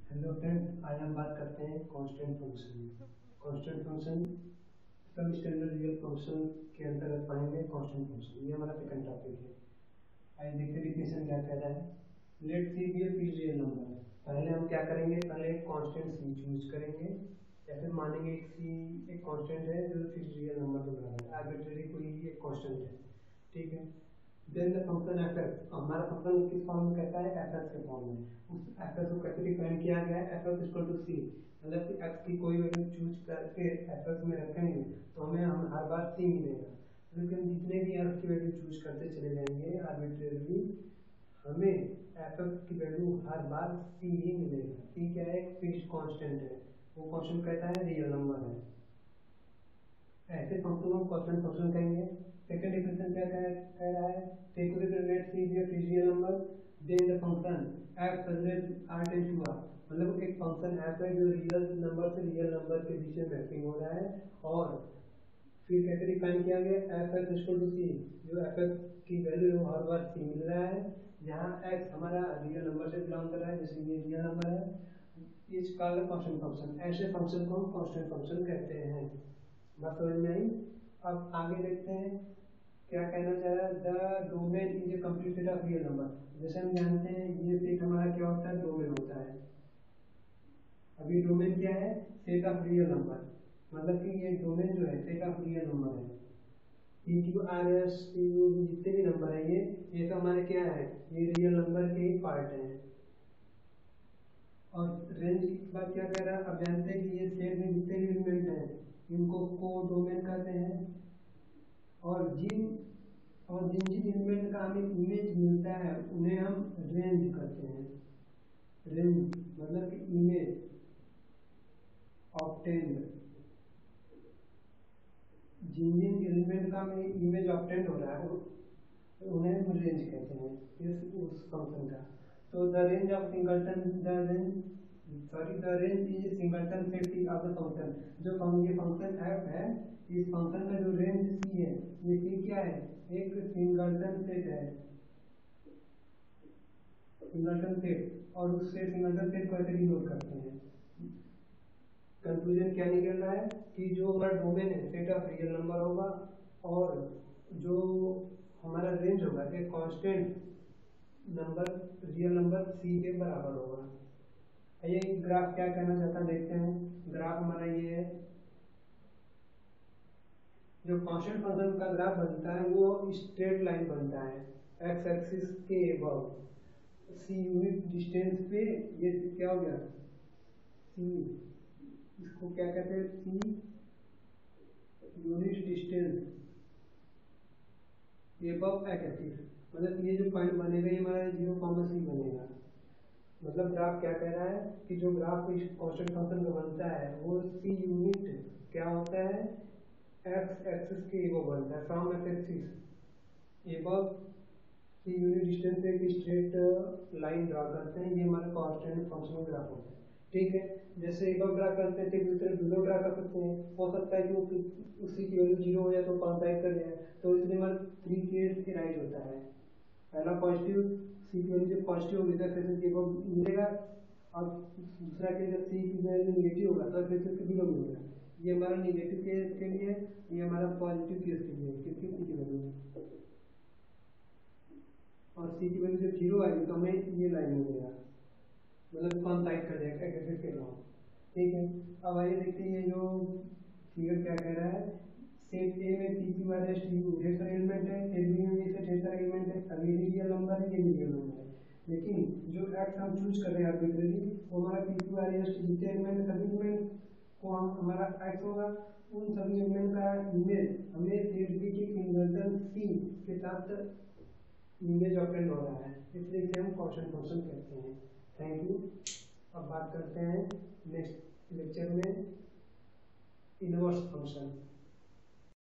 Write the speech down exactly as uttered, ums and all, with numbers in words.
Hello friend, आज हम बात करते हैं कांस्टेंट फंक्शन। कांस्टेंट फंक्शन सब स्टैंडर्ड रियल फंक्शन के अंतर्गत पढ़ेंगे। कांस्टेंट फंक्शन ये हमारा सेकंड टॉपिक है। आइए देखते हैं डिफिनेशन क्या कह रहा है। Let c be a fixed real number. पहले हम क्या करेंगे, पहले एक कांस्टेंट सी चूज करेंगे या फिर मानेंगे एक सी एक कांस्टेंट है जो फिक्स्ड रियल नंबर के बराबर है, आर्बिट्रेरी कोई एक कांस्टेंट है, ठीक है। Then the function f x, हमारा फंक्शन किस फॉर्म में कहता है, एफ एक्स के फॉर्म में। उस एफ एक्स को कैसे डिफाइन किया गया है, f x equal to c, मतलब कि एक्स की कोई वैल्यू चूज करके एफ एक्स में रखेंगे तो हमें हम हर बार सी मिलेगा। लेकिन जितने भी एक्स की वैल्यू चूज करते चले जाएंगे आर्बिट्रेरली, हमें एफ एक्स की वैल्यू हर बार सी ही मिलेगा। सी क्या है, एक फिक्स्ड कांस्टेंट है, वो कांस्टेंट कहता है रियल नंबर है। ऐसे फंक्शन को कांस्टेंट फंक्शन कहेंगे। सेकंड डिफिनेशन क्या कह रहा है, take let c be a fixed real number, then the function f such that R tends to R, मतलब एक फंक्शन एफ है जो रियल नंबर से रियल नंबर के बीच में मैपिंग हो रहा है। और फिर कैसे डिफाइन किया गया, f x equal to c, जो एफ एक्स की वैल्यू है हर बार सी मिल रहा है, जहाँ एक्स हमारा रियल नंबर से बिलोंग कर रहा है, जैसे ये रियल नंबर है। इस कॉल्ड कांस्टेंट फंक्शन, ऐसे फंक्शन को हम कांस्टेंट फंक्शन कहते हैं। बात समझ में आई। अब आगे देखते हैं क्या कहना चाह रहा है। The domain is a complete set of real number. जैसे हम जानते हैं ये सेट हमारा क्या होता है, डोमेन होता है। अभी डोमेन क्या है, सेट ऑफ रियल नंबर, मतलब कि ये डोमेन जो है सेट ऑफ रियल नंबर है। P q r s t u जितने भी नंबर है ये ये तो हमारे क्या है, ये रियल नंबर के ही पार्ट है। और रेंज की बात क्या कह रहा है, अब जानते हैं कि ये सेट में जितने भी एलिमेंट हैं इनको को डोमेन कहते हैं। और जिन और जिन जिन एलिमेंट का हमें इमेज मिलता है उन्हें हम रेंज कहते हैं। रेंज मतलब कि इमेज ऑब्टेन्ड, जिन जिन एलिमेंट का हमें इमेज ऑब्टेन्ड हो रहा है उन्हें हम रेंज कहते हैं, इस उस फंक्शन का। तो the range of singleton the range sorry the range is singleton set of the function. जो ये फंक्शन एफ है, इस फंक्शन का जो रेंज सी है, ये सी क्या है, एक सिंगलटन सेट है, सिंगलटन सेट। और उससे सिंगलटन सेट को ऐसे डिनोट करते हैं। कंक्लूजन क्या निकल रहा है कि जो हमारा डोमेन है सेट ऑफ रियल नंबर होगा और जो हमारा रेंज होगा एक constant number real number c के बराबर होगा। ये ग्राफ क्या कहना चाहता है देखते हैं। ग्राफ हमारा ये है, जो कांस्टेंट फंक्शन का ग्राफ बनता है वो स्ट्रेट लाइन बनता है एक्स एक्सिस के एबव। सी यूनिट डिस्टेंस पे ये क्या हो गया, सी, इसको क्या कहते हैं, c unit distance above x axis, मतलब ये जो पॉइंट बनेगा ये हमारा जीरो कॉमा सी बनेगा। मतलब ग्राफ क्या कह रहा है कि जो ग्राफ इस कांस्टेंट फंक्शन का बनता है वो सी यूनिट क्या होता है, एक्स एक्सिस के एबव बनता है, from x axis above c unit distance पे एक स्ट्रेट लाइन ड्रा करते हैं। ये हमारा कांस्टेंट फंक्शन ग्राफ होता है, ठीक है। जैसे एबव ड्रा करते हैं ठीक दूसरे बिलो ड्रा कर सकते हैं। हो सकता है कि उसी की वैल्यू जीरो हो जाए तो कॉन्टैक्ट कर जाए, तो इसलिए हमारा थ्री केस राइज होता है। पहला पॉजिटिव, सी की वैल्यू जब पॉजिटिव होगी तब फिर से मिलेगा, और दूसरा केस जब सी की वैल्यू नेगेटिव होगा तब फिर से बिलो मिलेगा। ये हमारा नेगेटिव केस के लिए, ये हमारा पॉजिटिव केस के लिए, किसकी सी की वैल्यू, और सी की वैल्यू जब जीरो आएगी तो हमें ये लाइन मिलेगा, मतलब कॉन्टैक्ट कर जाएगा एक्सिस के अलावा, ठीक है। अब आइए देखते हैं ये जो फिगर क्या कह रहा है। सेट ए में p q r s t u ढेर सारे एलिमेंट है, सेट बी में भी ढेर सारे एलिमेंट है। अब ये रियल नंबर है, ये रियल नंबर है, लेकिन जो एक्स हम चूज कर रहे हैं आर्बिट्रेरी वो हमारा p q r s t जितने एलिमेंट सभी एलिमेंट को हम हमारा एक्स होगा, उन सभी एलिमेंट का इमेज हमें सेट बी के सिंगलटन सी के साथ इमेज ऑब्टेन हो रहा है, इसलिए इसे हम कांस्टेंट फंक्शन कहते हैं। Thank you. अब बात करते हैं नेक्स्ट लेक्चर में इनवर्स फंक्शन।